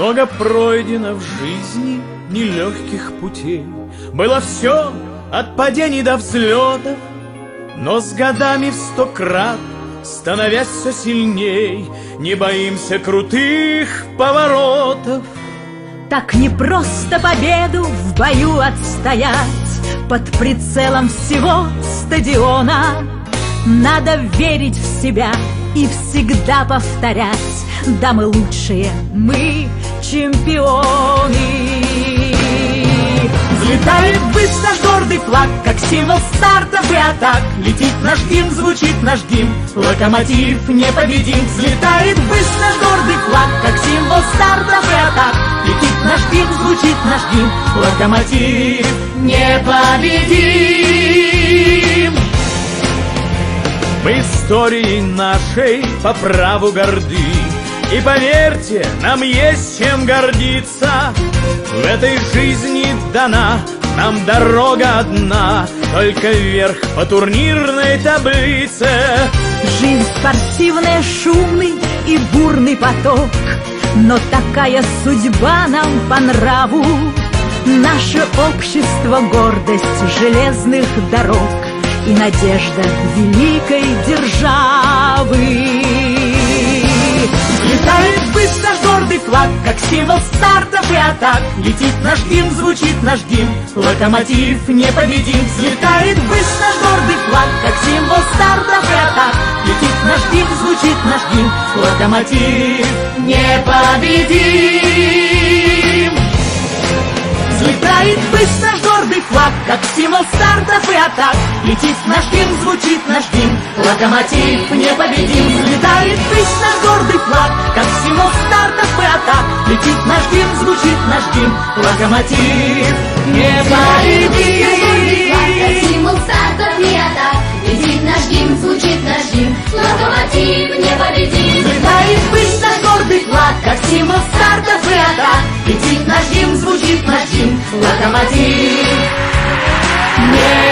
Много пройдено в жизни нелегких путей. Было все от падений до взлетов, но с годами в 100 крат, становясь все сильней, не боимся крутых поворотов. Так непросто победу в бою отстоять под прицелом всего стадиона. Надо верить в себя и всегда повторять: да, мы лучшие, мы чемпионы. Взлетает ввысь наш гордый флаг, как символ стартов и атак. Летит наш гимн, звучит наш гимн, локомотив непобедим. Взлетает ввысь наш гордый флаг, как символ стартов и атак. Летит наш гимн, звучит наш гимн, локомотив непобедим. Мы историей нашей по праву горды, и поверьте, нам есть чем гордиться. В этой жизни дана нам дорога одна, только вверх по турнирной таблице. Жизнь спортивная, шумный и бурный поток, но такая судьба нам по нраву. Наше общество — гордость железных дорог и надежда великой державы. Летает ввысь наш гордый флаг, как символ стартов и атак. Летит наш гимн, звучит наш гимн, локомотив непобедим. Взлетает ввысь наш гордый флаг, как символ стартов и атак. Летит наш гимн, звучит наш гимн, локомотив непобедим. Взлетает ввысь наш гордый флаг, как символ стартов и атак. Летит наш гимн, звучит наш гимн, локомотив непобедим. Взлетает ввысь наш гордый флаг, как символ стартов и атак. Летит наш гимн, звучит наш гимн, локомотив непобедим. Как символ стартов и атак. Летит наш гимн, звучит наш гимн, локомотив непобедим. Взлетает ввысь наш гордый флаг, как символ стартов и атак. Летит наш гимн, звучит наш гимн, локомотив